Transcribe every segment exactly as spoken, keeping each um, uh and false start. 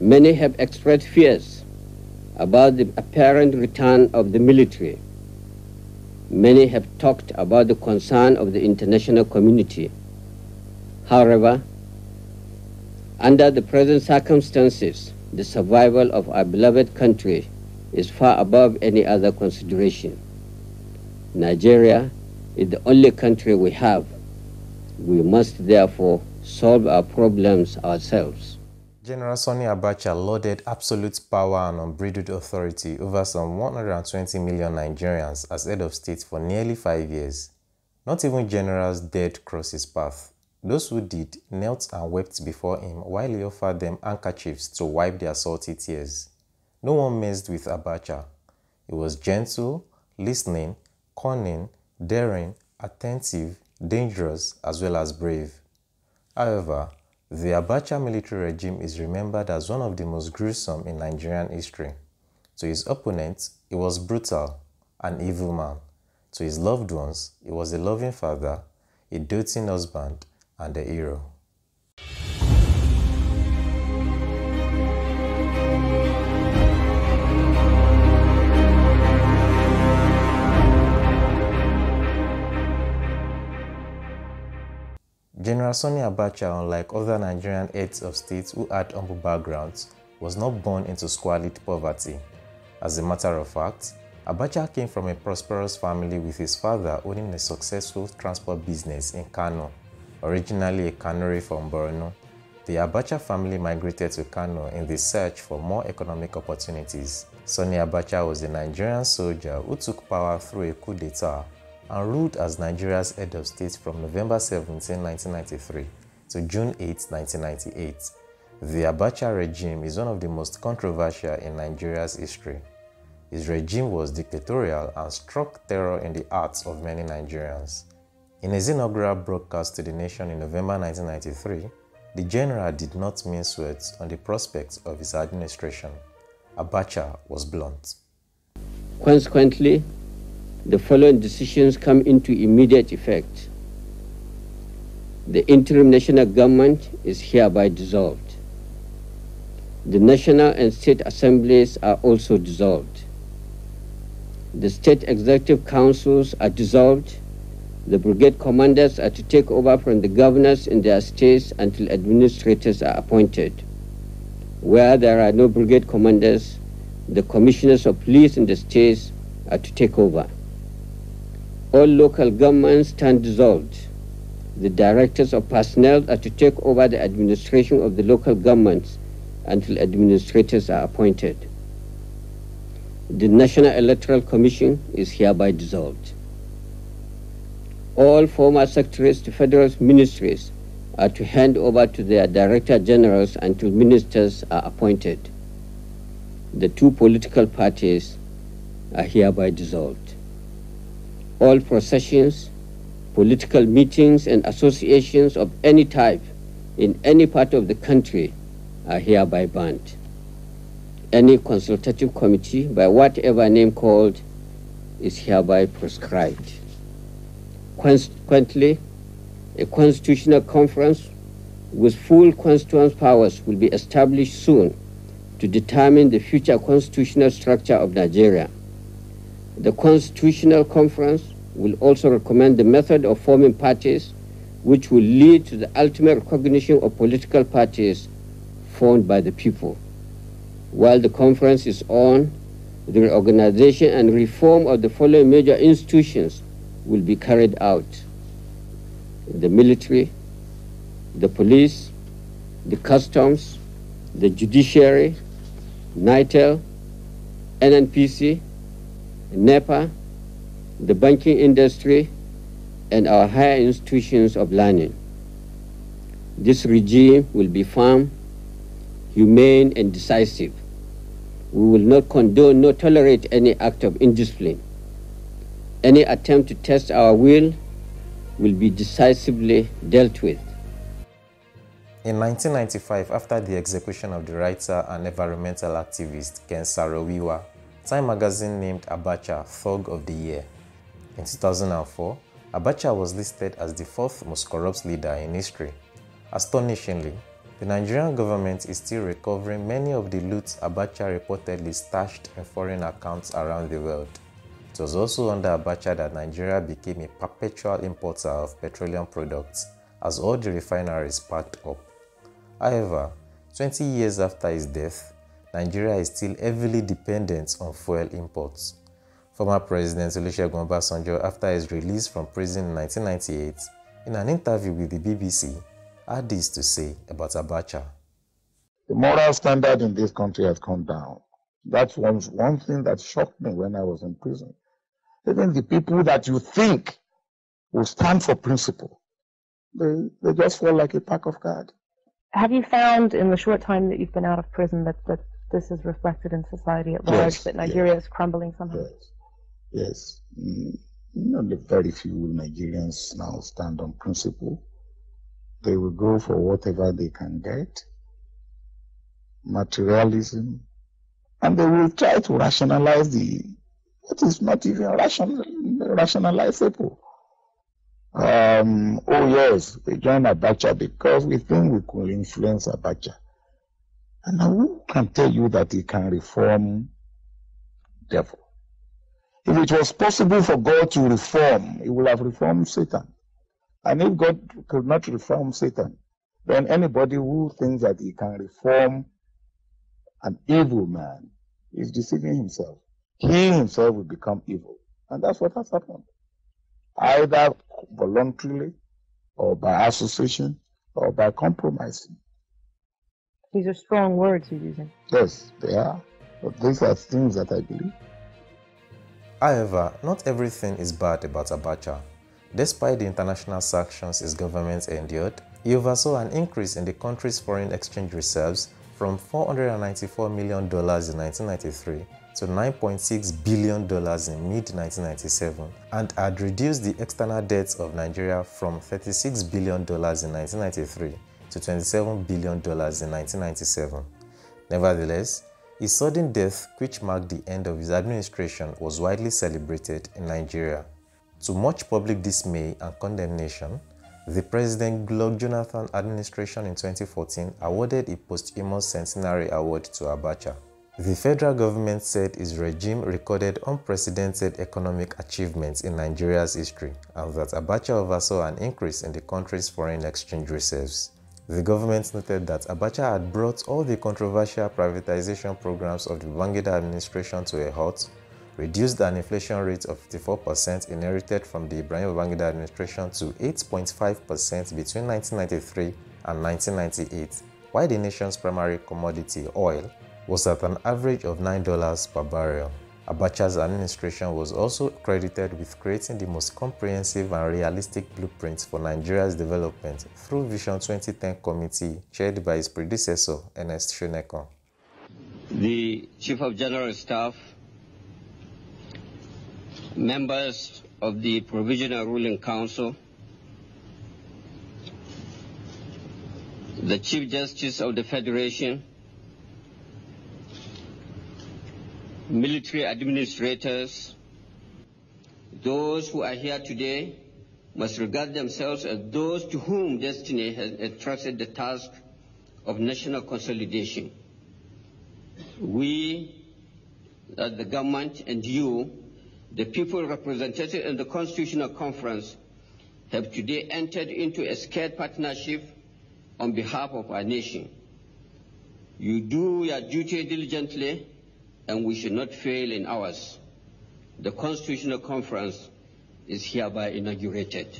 Many have expressed fears about the apparent return of the military. Many have talked about the concern of the international community. However, under the present circumstances, the survival of our beloved country is far above any other consideration. Nigeria is the only country we have. We must therefore solve our problems ourselves. General Sani Abacha lauded absolute power and unbridled authority over some one hundred twenty million Nigerians as head of state for nearly five years. Not even generals dared cross his path. Those who did knelt and wept before him while he offered them handkerchiefs to wipe their salty tears. No one messed with Abacha. He was gentle, listening, cunning, daring, attentive, dangerous, as well as brave. However, the Abacha military regime is remembered as one of the most gruesome in Nigerian history. To his opponents, he was brutal, an evil man. To his loved ones, he was a loving father, a doting husband, and a hero. General Sani Abacha, unlike other Nigerian heads of state who had humble backgrounds, was not born into squalid poverty. As a matter of fact, Abacha came from a prosperous family with his father owning a successful transport business in Kano. Originally a Kanuri from Borno, the Abacha family migrated to Kano in the search for more economic opportunities. Sani Abacha was a Nigerian soldier who took power through a coup d'etat and ruled as Nigeria's head of state from November seventeenth, nineteen ninety-three to June eighth, nineteen ninety-eight. The Abacha regime is one of the most controversial in Nigeria's history. His regime was dictatorial and struck terror in the hearts of many Nigerians. In his inaugural broadcast to the nation in November nineteen ninety-three, the general did not mince words on the prospects of his administration. Abacha was blunt. Consequently, the following decisions come into immediate effect. The interim national government is hereby dissolved. The national and state assemblies are also dissolved. The state executive councils are dissolved. The brigade commanders are to take over from the governors in their states until administrators are appointed. Where there are no brigade commanders, the commissioners of police in the states are to take over. All local governments stand dissolved. The directors of personnel are to take over the administration of the local governments until administrators are appointed. The National Electoral Commission is hereby dissolved. All former secretaries to federal ministries are to hand over to their director generals until ministers are appointed. The two political parties are hereby dissolved. All processions, political meetings, and associations of any type in any part of the country are hereby banned. Any consultative committee, by whatever name called, is hereby proscribed. Consequently, a constitutional conference with full constituent powers will be established soon to determine the future constitutional structure of Nigeria. The Constitutional Conference will also recommend the method of forming parties, which will lead to the ultimate recognition of political parties formed by the people. While the conference is on, the reorganization and reform of the following major institutions will be carried out: the military, the police, the customs, the judiciary, NITEL, N N P C, NEPA, the banking industry, and our higher institutions of learning. This regime will be firm, humane, and decisive. We will not condone nor tolerate any act of indiscipline. Any attempt to test our will will be decisively dealt with. In nineteen ninety-five, after the execution of the writer and environmental activist Ken Saro-Wiwa, Time magazine named Abacha Thug of the Year. In two thousand four, Abacha was listed as the fourth most corrupt leader in history. Astonishingly, The Nigerian government is still recovering many of the loot Abacha reportedly stashed in foreign accounts around the world. It was also under Abacha that Nigeria became a perpetual importer of petroleum products as all the refineries packed up. However, twenty years after his death, Nigeria is still heavily dependent on fuel imports. Former President Olusegun Obasanjo, after his release from prison in nineteen ninety-eight, in an interview with the B B C, had this to say about Abacha. The moral standard in this country has come down. That's one, one thing that shocked me when I was in prison. Even the people that you think will stand for principle, they, they just fall like a pack of cards. Have you found in the short time that you've been out of prison that, that this is reflected in society at large, Yes, that Nigeria yes. is crumbling somehow? Yes, yes. Mm, you know, the very few Nigerians now stand on principle. They will go for whatever they can get, materialism, and they will try to rationalize the what is not even rational, rationalizable. Um, oh yes, we join Abacha because we think we could influence Abacha. And now who can tell you that he can reform devil? If it was possible for God to reform, he would have reformed Satan. And if God could not reform Satan, then anybody who thinks that he can reform an evil man is deceiving himself. He himself will become evil. And that's what has happened. Either voluntarily, or by association, or by compromising. These are strong words you're using. Yes, they are. But these are things that I believe. However, not everything is bad about Abacha. Despite the international sanctions his government endured, he oversaw an increase in the country's foreign exchange reserves from four hundred ninety-four million dollars in nineteen ninety-three to nine point six billion dollars in mid nineteen ninety-seven, and had reduced the external debt of Nigeria from thirty-six billion dollars in nineteen ninety-three to twenty-seven billion dollars in nineteen ninety-seven. Nevertheless, his sudden death, which marked the end of his administration, was widely celebrated in Nigeria. To much public dismay and condemnation, the President Goodluck Jonathan administration in twenty fourteen awarded a posthumous centenary award to Abacha. The federal government said his regime recorded unprecedented economic achievements in Nigeria's history and that Abacha oversaw an increase in the country's foreign exchange reserves. The government noted that Abacha had brought all the controversial privatization programs of the Babangida administration to a halt, reduced an inflation rate of fifty-four percent inherited from the Ibrahim Babangida administration to eight point five percent between nineteen ninety-three and nineteen ninety-eight, while the nation's primary commodity, oil, was at an average of nine dollars per barrel. Abacha's administration was also credited with creating the most comprehensive and realistic blueprint for Nigeria's development through Vision twenty ten Committee chaired by his predecessor, Ernest Shonekan. The Chief of General Staff, members of the Provisional Ruling Council, the Chief Justice of the Federation, military administrators, those who are here today must regard themselves as those to whom destiny has entrusted the task of national consolidation. We, as the government, and you, the people represented in the Constitutional Conference, have today entered into a scared partnership on behalf of our nation. You do your duty diligently, and we should not fail in ours. The Constitutional Conference is hereby inaugurated.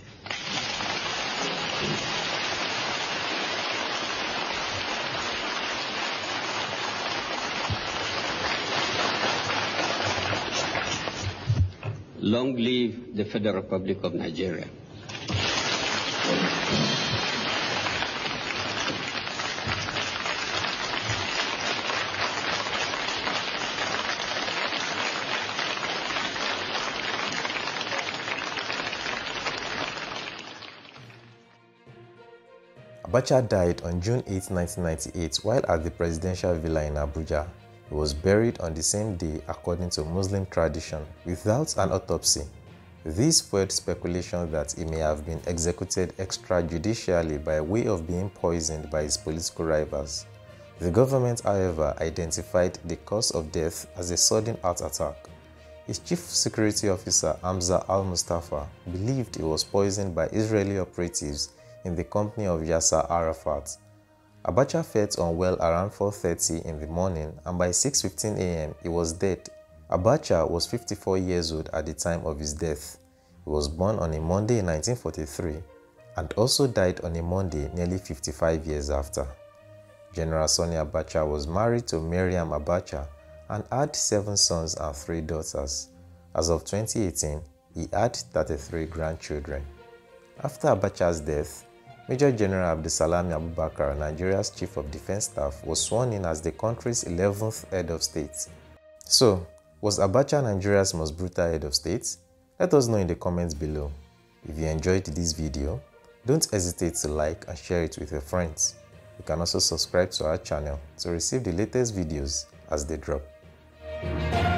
Long live the Federal Republic of Nigeria. Abacha died on June eighth, nineteen ninety-eight, while at the presidential villa in Abuja. He was buried on the same day according to Muslim tradition, without an autopsy. This fueled speculation that he may have been executed extrajudicially by way of being poisoned by his political rivals. The government, however, identified the cause of death as a sudden heart attack. His chief security officer, Hamza al-Mustafa, believed he was poisoned by Israeli operatives in the company of Yasser Arafat. Abacha felt unwell around four thirty in the morning, and by six fifteen a m he was dead. Abacha was fifty-four years old at the time of his death. He was born on a Monday in nineteen forty-three and also died on a Monday nearly fifty-five years after. General Sani Abacha was married to Miriam Abacha and had seven sons and three daughters. As of twenty eighteen, he had thirty-three grandchildren. After Abacha's death, Major General Abdulsalami Abubakar, Nigeria's Chief of Defense Staff, was sworn in as the country's eleventh head of state. So, was Abacha Nigeria's most brutal head of state? Let us know in the comments below. If you enjoyed this video, don't hesitate to like and share it with your friends. You can also subscribe to our channel to receive the latest videos as they drop.